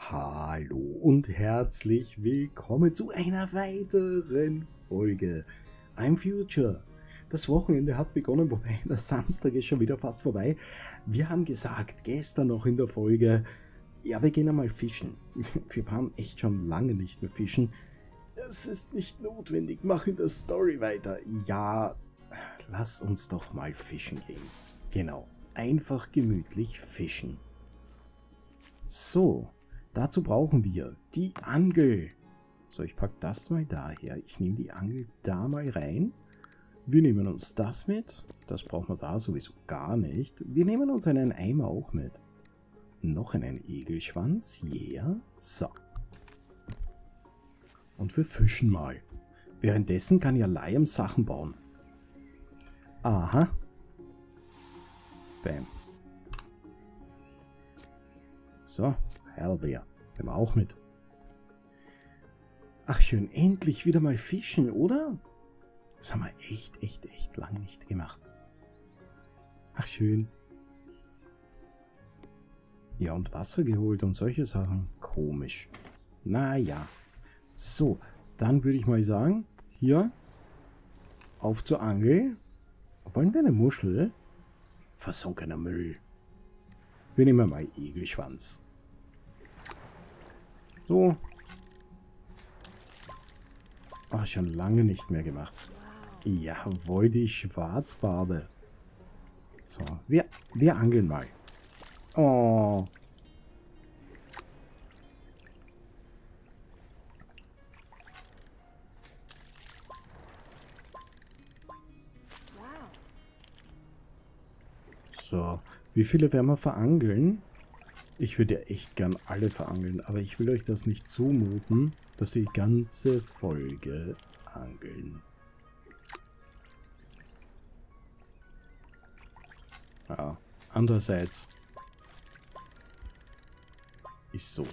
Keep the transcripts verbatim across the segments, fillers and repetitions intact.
Hallo und herzlich willkommen zu einer weiteren Folge I'm Future. Das Wochenende hat begonnen, wobei der Samstag ist schon wieder fast vorbei. Wir haben gesagt, gestern noch in der Folge, ja, wir gehen einmal fischen. Wir waren echt schon lange nicht mehr fischen. Es ist nicht notwendig, mach in der Story weiter. Ja, lass uns doch mal fischen gehen. Genau, einfach gemütlich fischen. So. Dazu brauchen wir die Angel. So, ich packe das mal daher. Ich nehme die Angel da mal rein. Wir nehmen uns das mit. Das brauchen wir da sowieso gar nicht. Wir nehmen uns einen Eimer auch mit. Noch einen Egelschwanz. Yeah. So. Und wir fischen mal. Währenddessen kann ja Liam Sachen bauen. Aha. Bam. So. Hellbeer. Nehmen wir auch mit. Ach schön, endlich wieder mal fischen, oder? Das haben wir echt, echt, echt lang nicht gemacht. Ach schön. Ja, und Wasser geholt und solche Sachen. Komisch. Naja. So, dann würde ich mal sagen, hier, auf zur Angel. Wollen wir eine Muschel? Versunkener Müll. Wir nehmen mal Egelschwanz. So. Ach, schon lange nicht mehr gemacht. Jawohl, die Schwarzbarbe. So, wir, wir angeln mal. Oh. So, wie viele werden wir verangeln? Ich würde ja echt gern alle verangeln, aber ich will euch das nicht zumuten, dass ihr die ganze Folge angeln. Ja, andererseits ist so.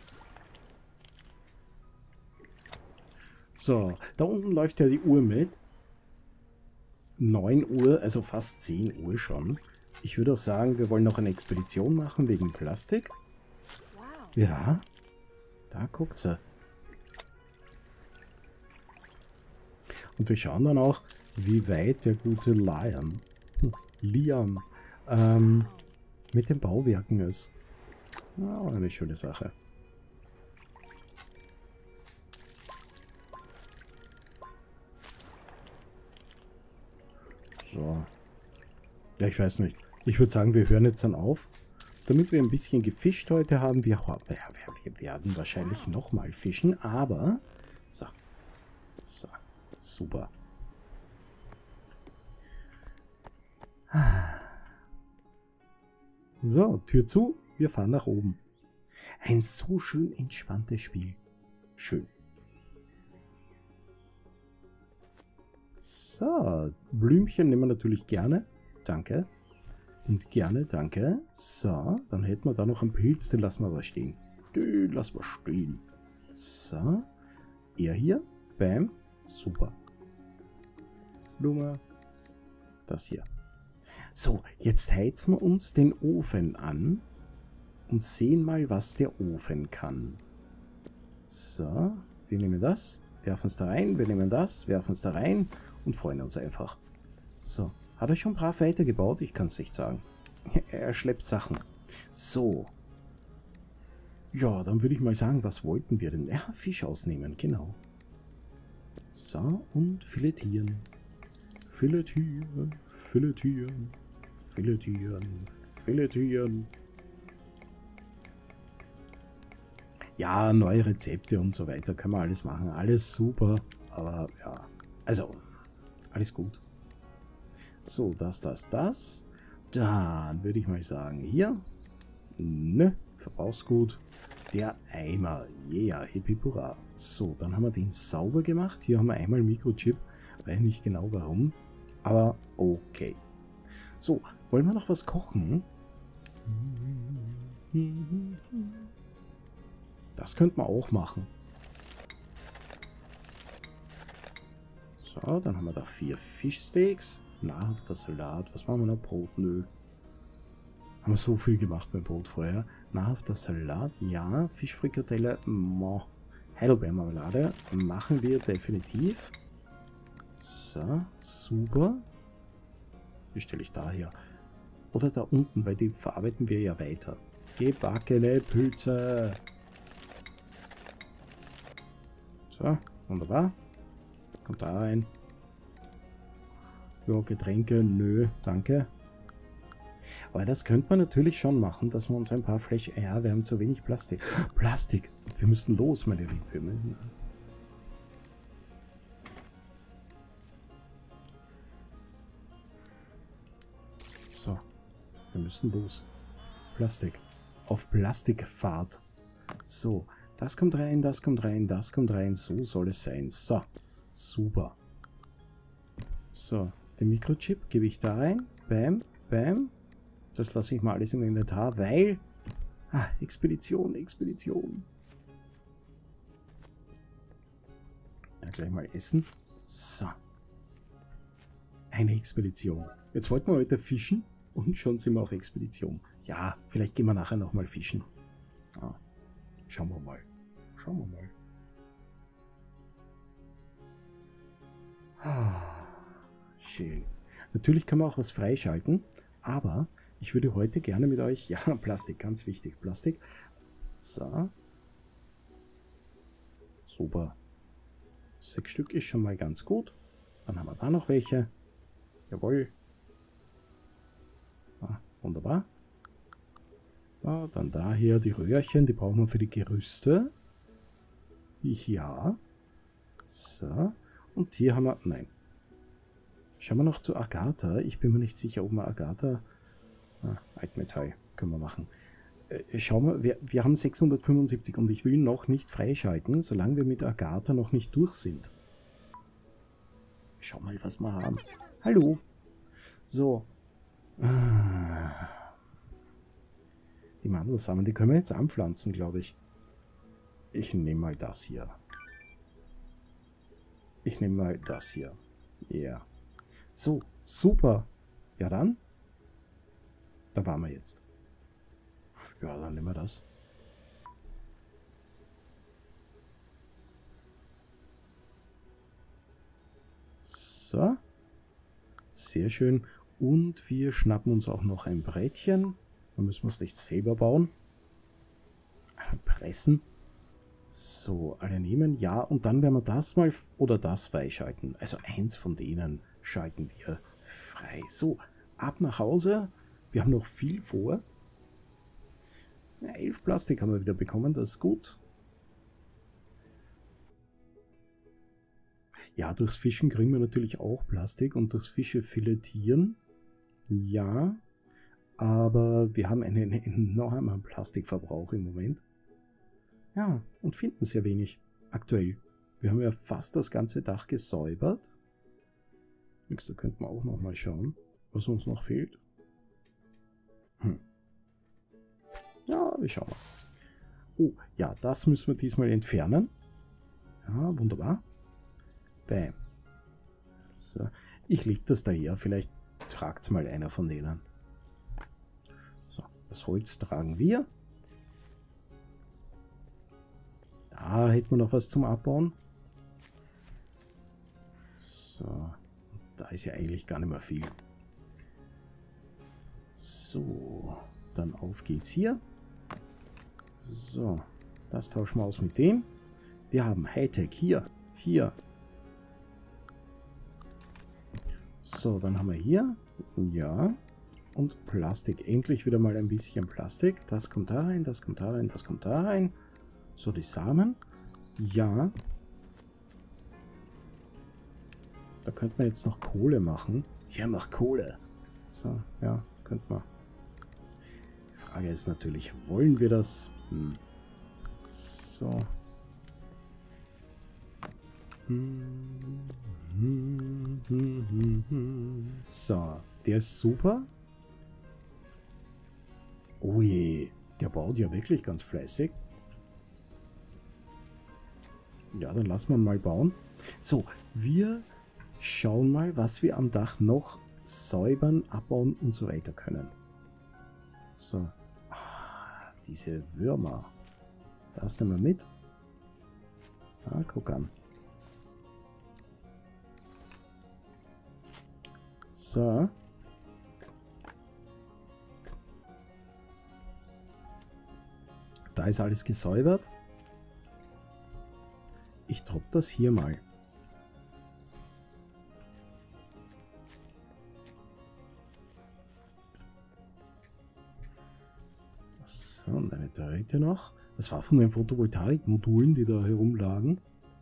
So, da unten läuft ja die Uhr mit. neun Uhr, also fast zehn Uhr schon. Ich würde auch sagen, wir wollen noch eine Expedition machen wegen Plastik. Ja, da guckt sie. Und wir schauen dann auch, wie weit der gute Liam, Liam ähm, mit den Bauwerken ist. Ja, eine schöne Sache. So. Ja, ich weiß nicht. Ich würde sagen, wir hören jetzt dann auf. Damit wir ein bisschen gefischt heute haben, wir, wir werden wahrscheinlich nochmal fischen, aber... So, so, super. So, Tür zu, wir fahren nach oben. Ein so schön entspanntes Spiel. Schön. So, Blümchen nehmen wir natürlich gerne. Danke. Und gerne, danke. So, dann hätten wir da noch einen Pilz, den lassen wir aber stehen. Den lassen wir stehen. So, er hier. Bam. Super. Blume. Das hier. So, jetzt heizen wir uns den Ofen an und sehen mal, was der Ofen kann. So, wir nehmen das, werfen es da rein, wir nehmen das, werfen es da rein und freuen uns einfach. So. Hat er schon brav weitergebaut? Ich kann es nicht sagen. Er schleppt Sachen. So. Ja, dann würde ich mal sagen, was wollten wir denn? Ja, Fisch ausnehmen, genau. So, und filetieren. Filetieren, filetieren, filetieren, filetieren. Ja, neue Rezepte und so weiter können wir alles machen. Alles super, aber ja, also, alles gut. So, das, das, das. Dann würde ich mal sagen, hier. Ne, Verbrauchsgut. Der Eimer. Yeah, hip hip hurra. So, dann haben wir den sauber gemacht. Hier haben wir einmal Mikrochip. Weiß nicht genau warum. Aber okay. So, wollen wir noch was kochen? Das könnte man auch machen. So, dann haben wir da vier Fischsteaks. Nahrhafter Salat. Was machen wir noch? Brot? Nö. Haben wir so viel gemacht beim Brot vorher. Nahrhafter Salat, ja. Fischfrikadelle, mo. Heidelbeermarmelade machen wir definitiv. So, super. Die stelle ich da her. Oder da unten, weil die verarbeiten wir ja weiter. Gebackene Pilze. So, wunderbar. Kommt da rein. Ja, Getränke, nö, danke. Aber das könnte man natürlich schon machen, dass wir uns ein paar Flash... Ja, wir haben zu wenig Plastik. Plastik! Wir müssen los, meine Lieben. So, wir müssen los. Plastik. Auf Plastikfahrt. So, das kommt rein, das kommt rein, das kommt rein. So soll es sein. So, super. So, den Mikrochip gebe ich da rein. Bam, bam. Das lasse ich mal alles im Inventar, weil... Ah, Expedition, Expedition. Ja, gleich mal essen. So. Eine Expedition. Jetzt wollten wir heute fischen und schon sind wir auf Expedition. Ja, vielleicht gehen wir nachher nochmal fischen. Ah, schauen wir mal. Schauen wir mal. Ah, schön. Natürlich kann man auch was freischalten, aber ich würde heute gerne mit euch... Ja, Plastik, ganz wichtig. Plastik. So. Super. Sechs Stück ist schon mal ganz gut. Dann haben wir da noch welche. Jawohl. Ah, wunderbar. Ah, dann da hier die Röhrchen, die brauchen wir für die Gerüste. Ja. So. Und hier haben wir... Nein. Schauen wir noch zu Agatha. Ich bin mir nicht sicher, ob wir Agatha... Ah, Altmetall können wir machen. Äh, schauen wir, wir, wir haben sechshundertfünfundsiebzig und ich will noch nicht freischalten, solange wir mit Agatha noch nicht durch sind. Schau mal, was wir haben. Hallo. So. Ah. Die Mandelsamen, die können wir jetzt anpflanzen, glaube ich. Ich nehme mal das hier. Ich nehme mal das hier. Ja. Yeah. So, super. Ja dann. Da waren wir jetzt. Ja, dann nehmen wir das. So. Sehr schön. Und wir schnappen uns auch noch ein Brettchen. Dann müssen wir es nicht selber bauen. Pressen. So, alle nehmen. Ja, und dann werden wir das mal oder das freischalten. Also eins von denen schalten wir frei. So, ab nach Hause. Wir haben noch viel vor. Ja, elf Plastik haben wir wieder bekommen, das ist gut. Ja, durchs Fischen kriegen wir natürlich auch Plastik und durchs Fische filetieren. Ja, aber wir haben einen enormen Plastikverbrauch im Moment. Ja, und finden sehr wenig aktuell. Wir haben ja fast das ganze Dach gesäubert. Da könnten wir auch noch mal schauen, was uns noch fehlt. Hm. Ja, wir schauen mal. Oh, ja, das müssen wir diesmal entfernen. Ja, wunderbar. Bam. So, ich lege das daher. Vielleicht tragt es mal einer von denen. So, das Holz tragen wir. Da hätten wir noch was zum Abbauen. So, da ist ja eigentlich gar nicht mehr viel. So, dann auf geht's hier. So, das tauschen wir aus mit dem. Wir haben Hightech hier, hier. So, dann haben wir hier, ja, und Plastik. Endlich wieder mal ein bisschen Plastik. Das kommt da rein, das kommt da rein, das kommt da rein. So, die Samen. Ja. Da könnte man jetzt noch Kohle machen. Hier macht Kohle. So, ja, könnte man. Die Frage ist natürlich, wollen wir das? Hm. So. So, der ist super. Oh je, der baut ja wirklich ganz fleißig. Ja, dann lassen wir mal bauen. So, wir schauen mal, was wir am Dach noch säubern, abbauen und so weiter können. So. Ah, diese Würmer. Das nehmen wir mit. Ah, guck an. So. Da ist alles gesäubert. Ich droppe das hier mal. So, und eine dritte noch. Das war von den Photovoltaikmodulen, die da herumlagen.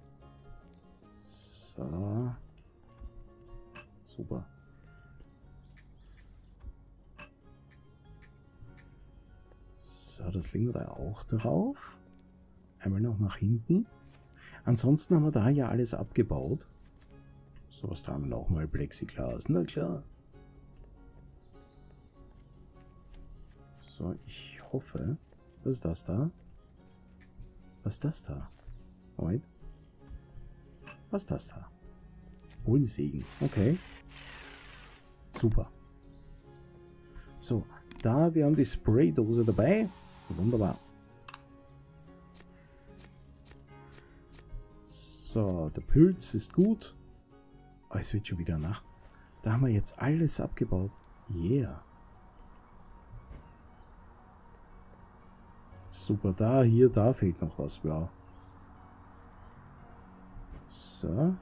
So. Super. So, das legen wir da auch drauf. Einmal noch nach hinten. Ansonsten haben wir da ja alles abgebaut. So, was da haben wir auch mal Plexiglas. Na klar. So, ich hoffe. Was ist das da? Was ist das da? Moment. Was ist das da? Hohlsägen. Okay. Super. So, da, wir haben die Spraydose dabei. Wunderbar. So, der Pilz ist gut. Oh, es wird schon wieder Nacht. Da haben wir jetzt alles abgebaut. Yeah. Super, da, hier, da fehlt noch was. Ja. So.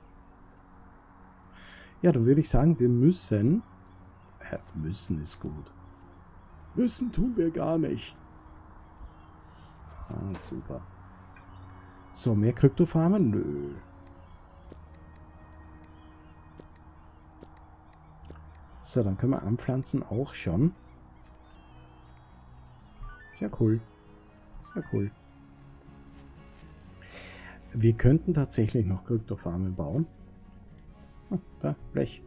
Ja, dann würde ich sagen, wir müssen... Ja, müssen ist gut. Müssen tun wir gar nicht. Ah, super. So, mehr Kryptofarmen? Nö. So, dann können wir anpflanzen auch schon. Sehr cool. Sehr cool. Wir könnten tatsächlich noch Kryptofarmen bauen. Ah, da, Blech.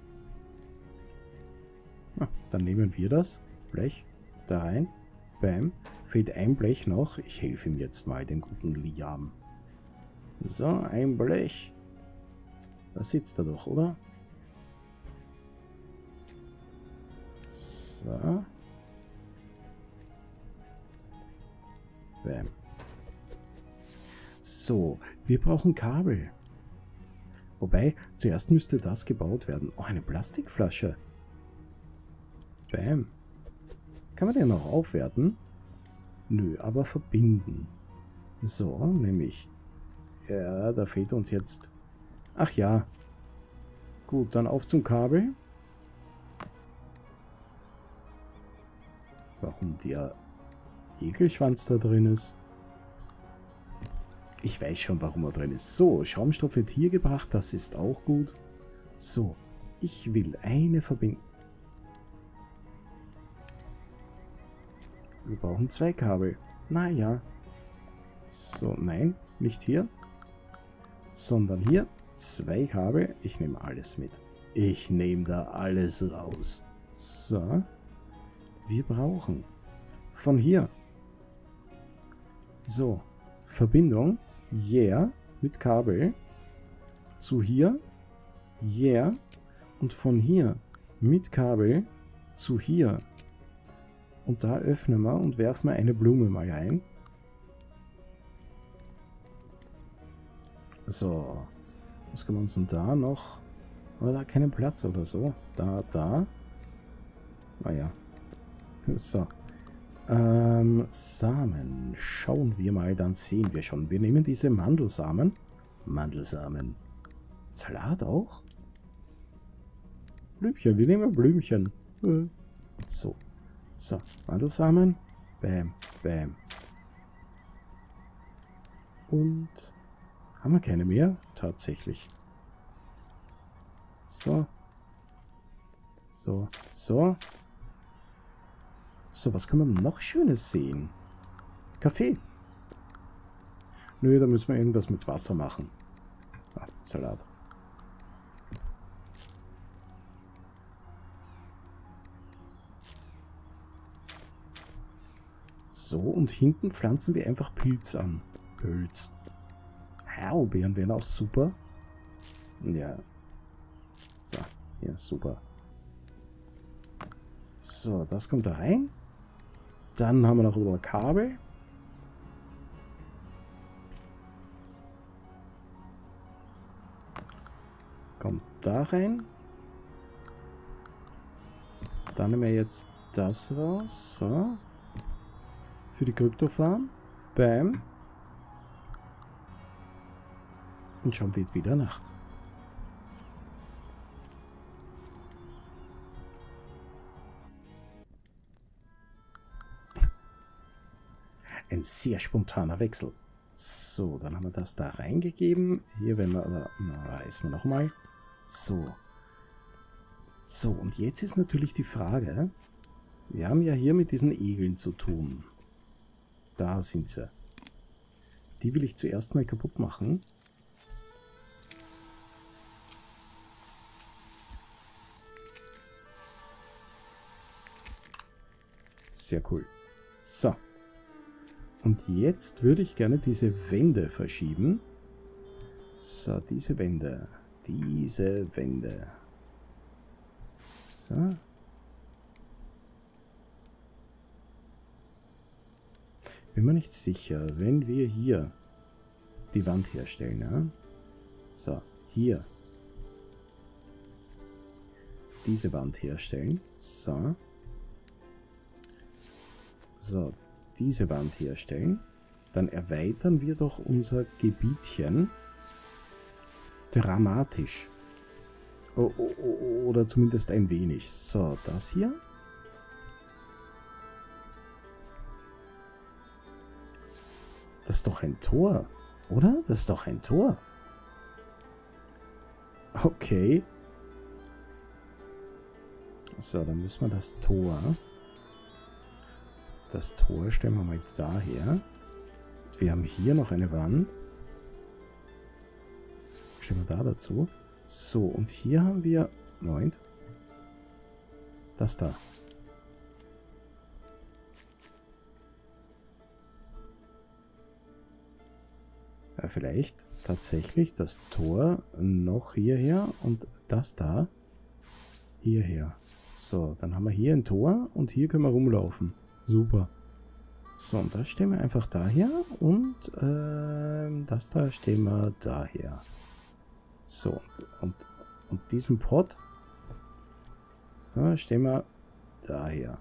Ah, dann nehmen wir das Blech da rein. Bam. Fehlt ein Blech noch. Ich helfe ihm jetzt mal, den guten Liam. So, ein Blech. Da sitzt er doch, oder? So. Bam. So, wir brauchen Kabel. Wobei, zuerst müsste das gebaut werden. Oh, eine Plastikflasche. Bam. Kann man den noch aufwerten? Nö, aber verbinden. So, nämlich. Ja, da fehlt uns jetzt... Ach ja. Gut, dann auf zum Kabel. Warum der Egelschwanz da drin ist? Ich weiß schon, warum er drin ist. So, Schaumstoff wird hier gebracht. Das ist auch gut. So, ich will eine Verbindung. Wir brauchen zwei Kabel. Naja. So, nein, nicht hier. Sondern hier. Zwei Kabel. Ich nehme alles mit. Ich nehme da alles raus. So. Wir brauchen von hier. So. Verbindung. Yeah. Mit Kabel. Zu hier. Yeah. Und von hier. Mit Kabel. Zu hier. Und da öffnen wir und werfen wir eine Blume mal rein. So. Was können wir uns denn da noch... Aber da keinen Platz oder so. Da, da. Naja. So. Ähm, Samen. Schauen wir mal, dann sehen wir schon. Wir nehmen diese Mandelsamen. Mandelsamen. Salat auch? Blümchen. Wir nehmen Blümchen. So. So, Mandelsamen. Bam, bam. Und haben wir keine mehr? Tatsächlich. So. So, so. So, was kann man noch Schönes sehen? Kaffee. Nö, da müssen wir irgendwas mit Wasser machen. Ah, Salat. So, und hinten pflanzen wir einfach Pilz an. Pilz. Heidelbeeren wären auch super. Ja. So, ja, super. So, das kommt da rein. Dann haben wir noch ein Kabel. Kommt da rein. Dann nehmen wir jetzt das raus. So. Für die Kryptofarm. Bam. Und schon wird wieder Nacht. Ein sehr spontaner Wechsel. So, dann haben wir das da reingegeben. Hier werden wir, na, ist wir nochmal. So. So, und jetzt ist natürlich die Frage, wir haben ja hier mit diesen Egeln zu tun. Da sind sie. Die will ich zuerst mal kaputt machen. Sehr cool. So. Und jetzt würde ich gerne diese Wände verschieben. So, diese Wände. Diese Wände. So. Bin mir nicht sicher, wenn wir hier die Wand herstellen. Ja? So, hier. Diese Wand herstellen. So. So, diese Wand herstellen. Dann erweitern wir doch unser Gebietchen dramatisch. O o oder zumindest ein wenig. So, das hier. Das ist doch ein Tor, oder? Das ist doch ein Tor. Okay. So, dann müssen wir das Tor... Das Tor stellen wir mal daher. Wir haben hier noch eine Wand. Stellen wir da dazu. So, und hier haben wir... Moment. Das da. Ja, vielleicht tatsächlich das Tor noch hierher und das da hierher. So, dann haben wir hier ein Tor und hier können wir rumlaufen. Super. So, und das stellen wir einfach daher und äh, das da stellen wir daher. So, und, und, und diesen Pot so, stellen wir daher.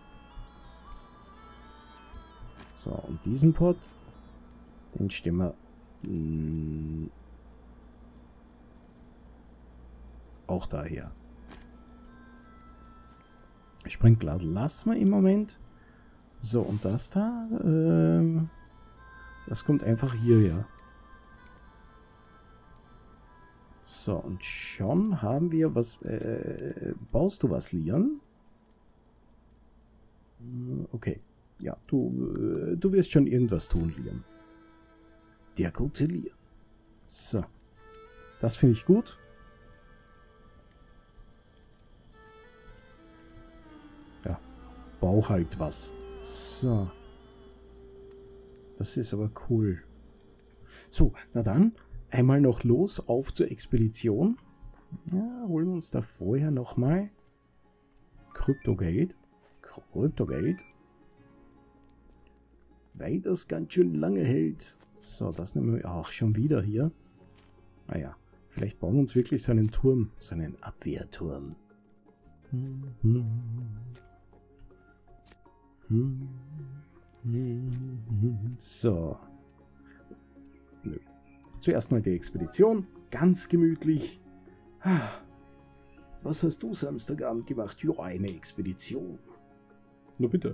So, und diesen Pot, den stellen wir mh, auch daher. Sprinkler lassen wir im Moment. So, und das da, ähm, das kommt einfach hierher. So, und schon haben wir was, äh, baust du was, Lian? Okay, ja, du, äh, du wirst schon irgendwas tun, Lian. Der gute Lian. So, das finde ich gut. Ja, bau halt was. So. Das ist aber cool. So, na dann, einmal noch los, auf zur Expedition. Ja, holen wir uns da vorher nochmal Kryptogeld. Kryptogeld. Weil das ganz schön lange hält. So, das nehmen wir auch schon wieder hier. Naja, vielleicht bauen wir uns wirklich so einen Turm, so einen Abwehrturm. So. Nö. Zuerst mal die Expedition. Ganz gemütlich. Was hast du Samstagabend gemacht? Ja, eine Expedition. Nur bitte.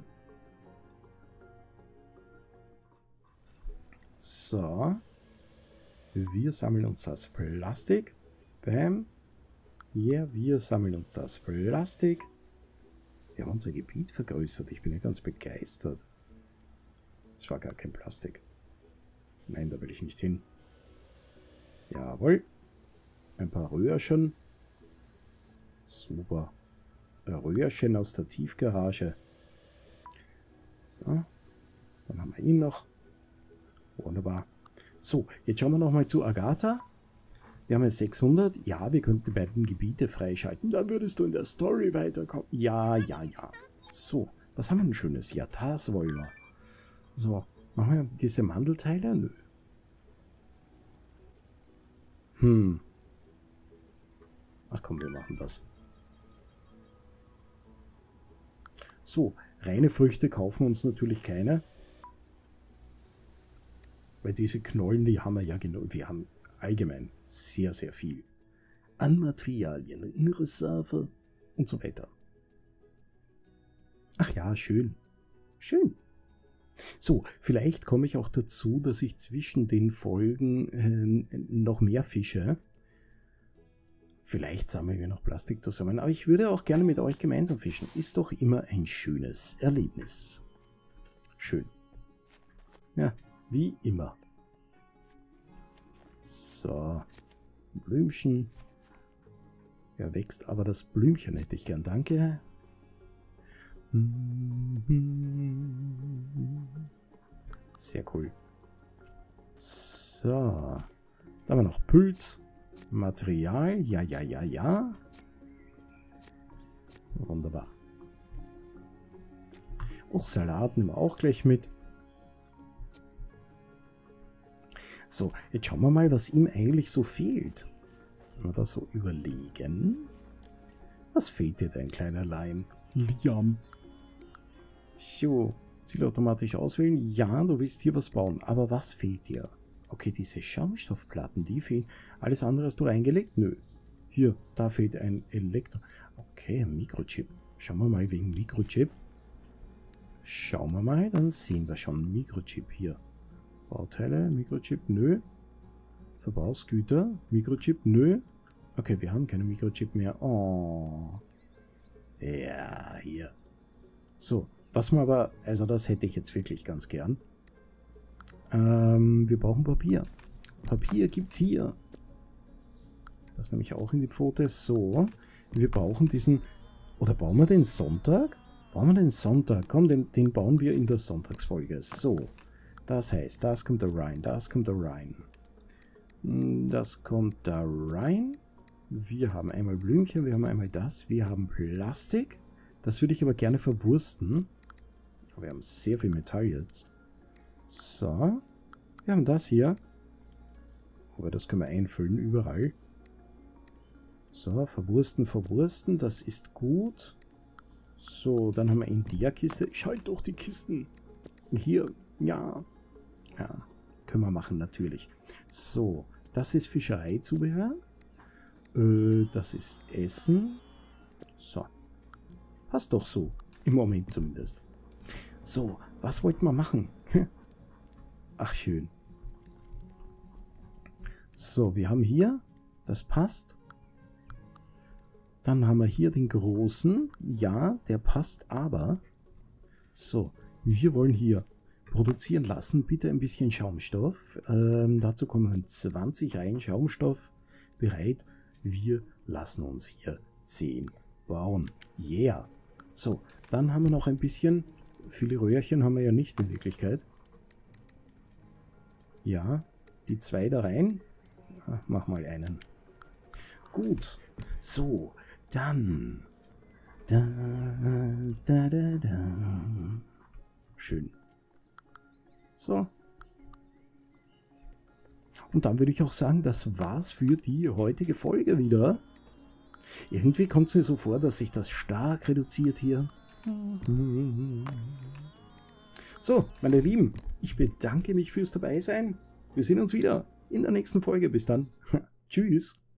So. Wir sammeln uns das Plastik. Bam. Ja, yeah, wir sammeln uns das Plastik. Wir haben unser Gebiet vergrößert. Ich bin ja ganz begeistert. Es war gar kein Plastik. Nein, da will ich nicht hin. Jawohl. Ein paar Röhrchen. Super. Ein Röhrchen aus der Tiefgarage. So. Dann haben wir ihn noch. Wunderbar. So, jetzt schauen wir nochmal zu Agatha. Wir haben jetzt sechshundert. Ja, wir könnten die beiden Gebiete freischalten. Dann würdest du in der Story weiterkommen. Ja, ja, ja. So, Was haben wir denn Schönes? Ja, das wollen wir. So, machen wir diese Mandelteile? Nö. Hm. Ach komm, wir machen das. So, reine Früchte kaufen wir uns natürlich keine. Weil diese Knollen, die haben wir ja genug. Wir haben allgemein sehr, sehr viel an Materialien in Reserve und so weiter. Ach ja, schön. Schön. So, vielleicht komme ich auch dazu, dass ich zwischen den Folgen äh, noch mehr fische. Vielleicht sammeln wir noch Plastik zusammen. Aber ich würde auch gerne mit euch gemeinsam fischen. Ist doch immer ein schönes Erlebnis. Schön. Ja, wie immer. So. Blümchen. Ja, wächst aber das Blümchen hätte ich gern. Danke. Sehr cool. So. Da haben wir noch Pilz. Material. Ja, ja, ja, ja. Wunderbar. Auch Salat nehmen wir auch gleich mit. So, jetzt schauen wir mal, was ihm eigentlich so fehlt. Wenn wir das so überlegen. Was fehlt dir dein kleiner Leim? Liam. So, Ziel automatisch auswählen. Ja, du willst hier was bauen. Aber was fehlt dir? Okay, diese Schaumstoffplatten, die fehlen. Alles andere hast du reingelegt? Nö. Hier, da fehlt ein Elektro... Okay, ein Mikrochip. Schauen wir mal wegen Mikrochip. Schauen wir mal, dann sehen wir schon Mikrochip hier. Bauteile, Mikrochip, nö. Verbrauchsgüter, Mikrochip, nö. Okay, wir haben keine Mikrochip mehr. Oh. Ja, hier. So, was man aber, also das hätte ich jetzt wirklich ganz gern. Ähm, wir brauchen Papier. Papier gibt's hier. Das nehme ich auch in die Pfote. So, wir brauchen diesen, oder bauen wir den Sonntag? Bauen wir den Sonntag? Komm, den, den bauen wir in der Sonntagsfolge. So, das heißt, das kommt da rein, das kommt da rein. Das kommt da rein. Wir haben einmal Blümchen, wir haben einmal das, wir haben Plastik. Das würde ich aber gerne verwursten. Wir haben sehr viel Metall jetzt. So. Wir haben das hier. Aber das können wir einfüllen überall. So, verwursten, verwursten. Das ist gut. So, dann haben wir in der Kiste. Schalt doch die Kisten. Hier. Ja. Ja. Können wir machen, natürlich. So. Das ist Fischereizubehör. Äh, das ist Essen. So. Passt doch so. Im Moment zumindest. So, was wollten wir machen? Ach, schön. So, wir haben hier, das passt. Dann haben wir hier den großen. Ja, der passt, aber. So, wir wollen hier produzieren lassen. Bitte ein bisschen Schaumstoff. Ähm, dazu kommen zwanzig Reihen Schaumstoff bereit. Wir lassen uns hier zehn bauen. Yeah. So, dann haben wir noch ein bisschen. Viele Röhrchen haben wir ja nicht in Wirklichkeit. Ja, die zwei da rein. Ach, mach mal einen. Gut. So, dann. Da, da, da, da. Schön. So. Und dann würde ich auch sagen, das war's für die heutige Folge wieder. Irgendwie kommt es mir so vor, dass sich das stark reduziert hier. So, meine Lieben, ich bedanke mich fürs Dabeisein. Wir sehen uns wieder in der nächsten Folge. Bis dann. Tschüss.